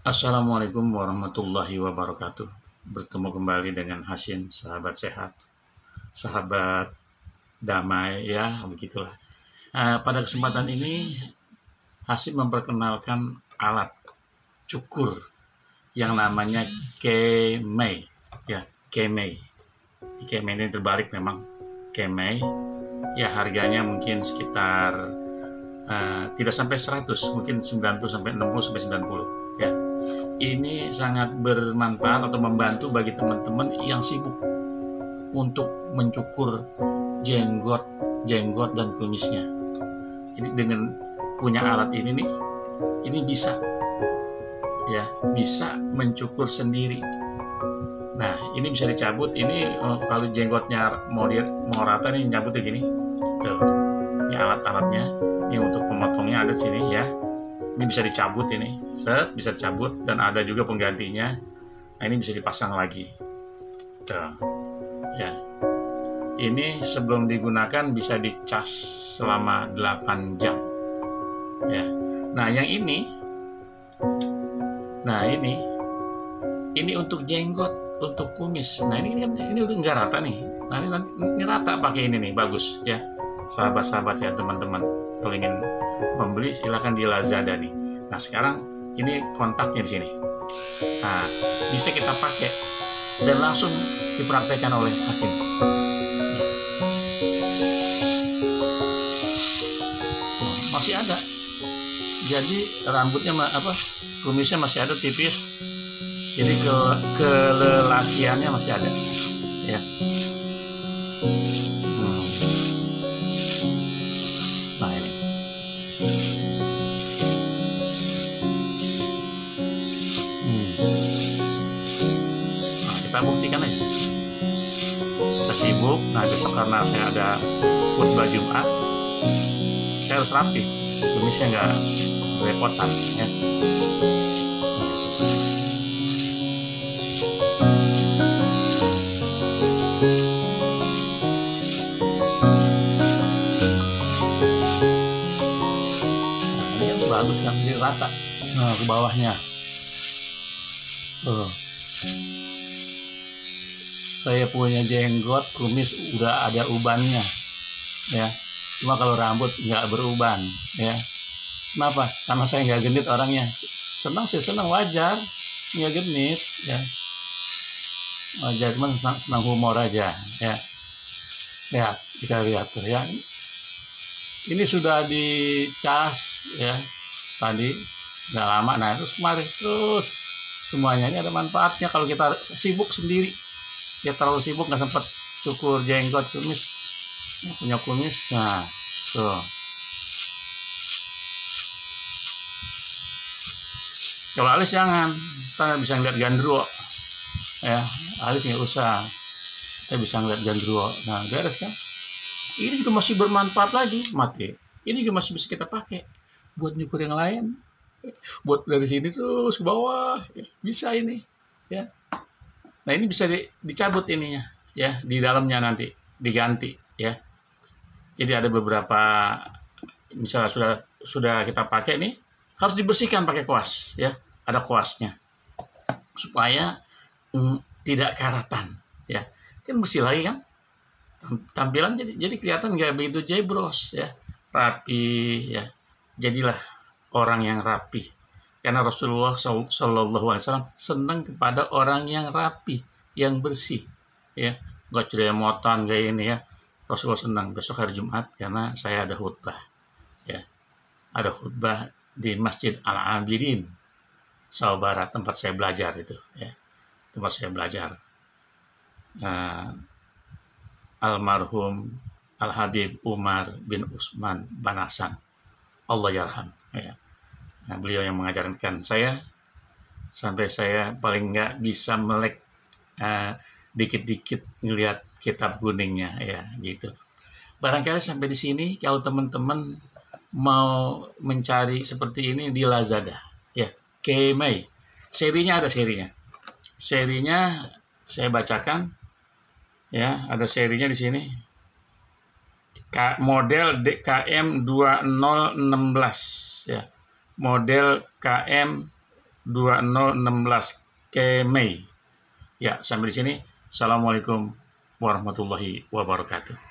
Assalamualaikum warahmatullahi wabarakatuh. Bertemu kembali dengan Hasin, sahabat sehat, sahabat damai, ya begitulah. Pada kesempatan ini, Hasin memperkenalkan alat cukur yang namanya Kemei, ya Kemei. Kemei ini terbalik memang. Kemei, ya harganya mungkin sekitar tidak sampai 100, mungkin 90 sampai 60 sampai 90, ya. Ini sangat bermanfaat atau membantu bagi teman-teman yang sibuk untuk mencukur jenggot jenggot dan kumisnya. Jadi dengan punya alat ini nih, ini bisa, ya, bisa mencukur sendiri. Nah, ini bisa dicabut. Ini kalau jenggotnya mau rata nih, nyabutnya gini. Tuh. Ini alat-alatnya. Ini untuk pemotongnya ada sini, ya. Ini bisa dicabut, ini set bisa dicabut, dan ada juga penggantinya. Nah, ini bisa dipasang lagi. Tuh. Ya, ini sebelum digunakan bisa dicas selama 8 jam, ya. Nah, yang ini untuk jenggot, untuk kumis. Nah, ini udah nggak rata nih. Nah, ini rata pakai ini nih, bagus, ya. Sahabat-sahabat, ya, teman-teman, kalau ingin membeli silahkan di Lazada nih. Nah, sekarang ini kontaknya di sini. Nah, bisa kita pakai dan langsung dipraktekkan oleh Hasim. Masih ada. Jadi rambutnya kumisnya masih ada tipis. Jadi kelelakiannya masih ada, ya. Nah, ini. Nah, kita buktikan aja. Kita sibuk. Nah, besok karena saya ada khutbah Jumat, saya harus rapi, kumisnya nggak repotan, ya. Bagus kan, jadi rata. Nah, ke bawahnya tuh. Saya punya jenggot, kumis udah ada ubannya, ya. Cuma kalau rambut nggak beruban, ya. Kenapa? Karena saya nggak genit orangnya. Senang sih, senang, wajar, nggak genit, ya. Wajar, cuman senang humor aja, ya. Lihat, kita lihat tuh, ya. Ini sudah dicas, ya, tadi nggak lama. Nah, terus kemarin terus semuanya ini ada manfaatnya. Kalau kita sibuk sendiri, ya, terlalu sibuk nggak sempat cukur jenggot, kumis, ya, punya kumis. Nah, tuh, kalau alis jangan, kita bisa ngeliat gandruk, ya. Alis nggak usah, kita bisa ngeliat gandruk. Nah, beres kan. Ini juga masih bermanfaat lagi, mati. Ini juga masih bisa kita pakai buat nyukur yang lain, buat dari sini terus ke bawah, ya, bisa ini, ya. Nah, ini bisa dicabut ininya, ya, di dalamnya nanti diganti, ya. Jadi ada beberapa, misalnya sudah kita pakai nih, harus dibersihkan pakai kuas, ya. Ada kuasnya supaya tidak karatan, ya. Kan bersih lagi kan, tampilan jadi kelihatan nggak begitu jebros, ya, rapi, ya. Jadilah orang yang rapi, karena Rasulullah SAW senang kepada orang yang rapi, yang bersih, ya, nggak ceremotan kayak ini, ya. Rasulullah senang. Besok hari Jumat karena saya ada khutbah, ya, ada khutbah di Masjid Al-Abidin, Saw Barat, tempat saya belajar itu, ya, tempat saya belajar. Almarhum Al-Habib Umar bin Usman Banasan, Allah yarham, ya. Nah, beliau yang mengajarkan saya sampai saya paling nggak bisa melek dikit-dikit ngelihat kitab kuningnya, ya, gitu. Barangkali sampai di sini, kalau teman-teman mau mencari seperti ini di Lazada, ya, Kemei. Serinya ada serinya. Serinya saya bacakan, ya, ada serinya di sini. Model KM 2016, ya. Model KM 2016 ke Mei. Ya, sampai di sini. Assalamualaikum warahmatullahi wabarakatuh.